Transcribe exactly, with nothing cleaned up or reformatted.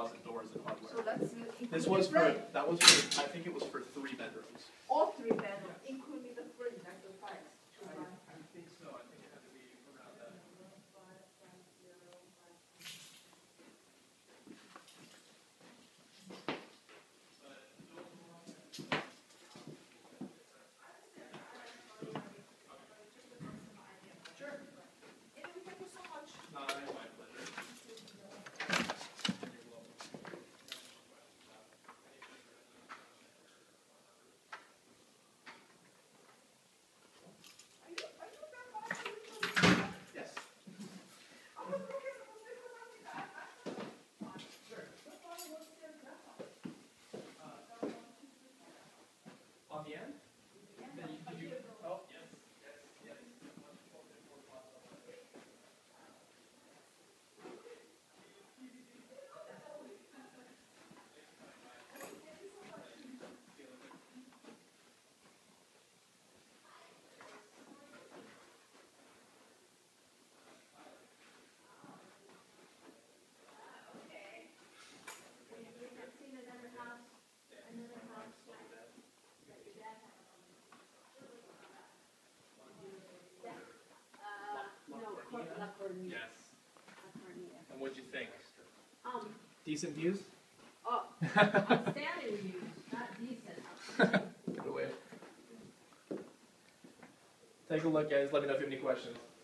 thousand doors and hardware. So that's This was for, right. that was for, I think it was for three bedrooms. All three bedrooms, including the fridge, like the five. I, I think so, I think it had to be around that. Sure. Anyway, thank you so much. No, my pleasure. Are you, are you back on? Yes. I was looking at the sticker on the back. Sure. What part of what's there now? On the end? Then you, did you, oh, yes, yes, yes. Yes. And what'd you think? Um, Decent views? oh, outstanding reviews, not decent. Good away. Take a look, guys. Let me know if you have any questions.